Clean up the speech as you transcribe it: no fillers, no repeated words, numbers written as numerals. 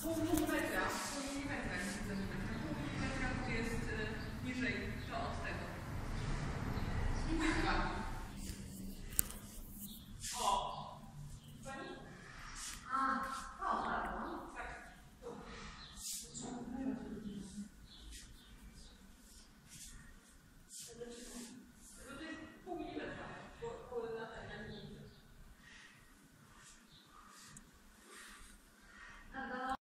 Pół milimetra widzę. Pół milimetra to jest niżej to od tego. Spróbuj chyba.